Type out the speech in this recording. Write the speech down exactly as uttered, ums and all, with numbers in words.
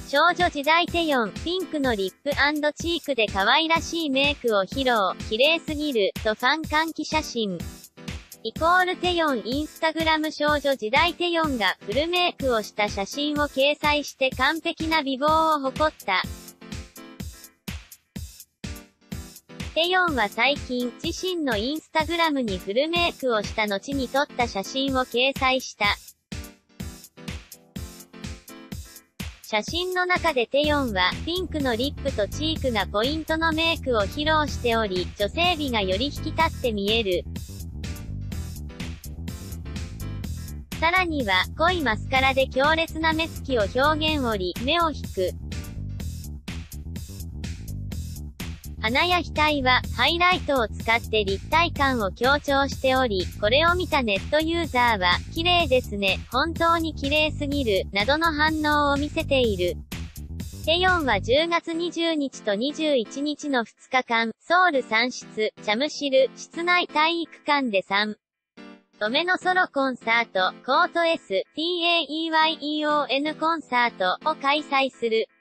少女時代テヨン、ピンクのリップ&チークで可愛らしいメイクを披露、綺麗すぎる、とファン歓喜写真。イコールテヨンインスタグラム少女時代テヨンがフルメイクをした写真を掲載して完璧な美貌を誇った。テヨンは最近、自身のインスタグラムにフルメイクをした後に撮った写真を掲載した。写真の中でテヨンは、ピンクのリップとチークがポイントのメイクを披露しており、女性美がより引き立って見える。さらには、濃いマスカラで強烈な目つきを表現おり、目を引く。鼻や額は、ハイライトを使って立体感を強調しており、これを見たネットユーザーは、綺麗ですね、本当に綺麗すぎる、などの反応を見せている。テヨンはじゅうがつにじゅうにちとにじゅういちにちのふつかかん、ソウルさんしつ、チャムシル、室内体育館でさんどめのソロコンサート、コート S、ティーエーイーワイイーオーエヌ コンサートを開催する。